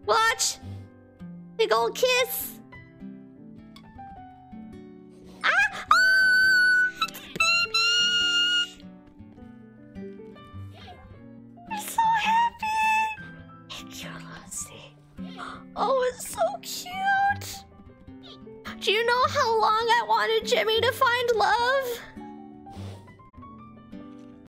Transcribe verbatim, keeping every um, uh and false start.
Watch! Big old kiss! Ah! Ah! It's a baby! I'm so happy! Hey, cute, Lucy. Oh, it's so cute! Do you know how long I wanted Jimmy to find love?